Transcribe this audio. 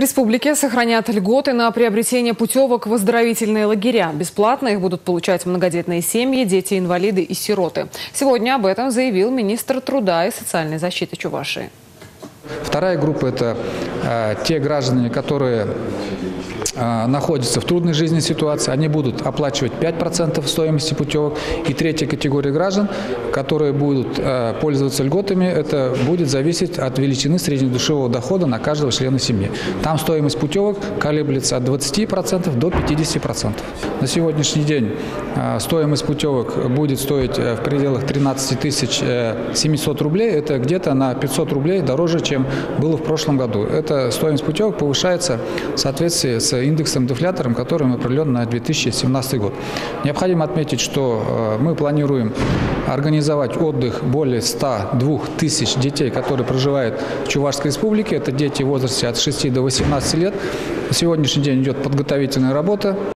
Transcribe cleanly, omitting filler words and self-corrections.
республике сохранят льготы на приобретение путевок в оздоровительные лагеря. Бесплатно их будут получать многодетные семьи, дети-инвалиды и сироты. Сегодня об этом заявил министр труда и социальной защиты Чувашии. Вторая группа – это те граждане, которые находятся в трудной жизненной ситуации, они будут оплачивать 5% стоимости путевок. И третья категория граждан, которые будут пользоваться льготами, это будет зависеть от величины среднедушевого дохода на каждого члена семьи. Там стоимость путевок колеблется от 20% до 50%. На сегодняшний день стоимость путевок будет стоить в пределах 13 700 рублей. Это где-то на 500 рублей дороже, чем было в прошлом году. Эта стоимость путевок повышается в соответствии с индексом-дефлятором, который определен на 2017 год. Необходимо отметить, что мы планируем организовать отдых более 102 тысяч детей, которые проживают в Чувашской республике. Это дети в возрасте от 6 до 18 лет. На сегодняшний день идет подготовительная работа.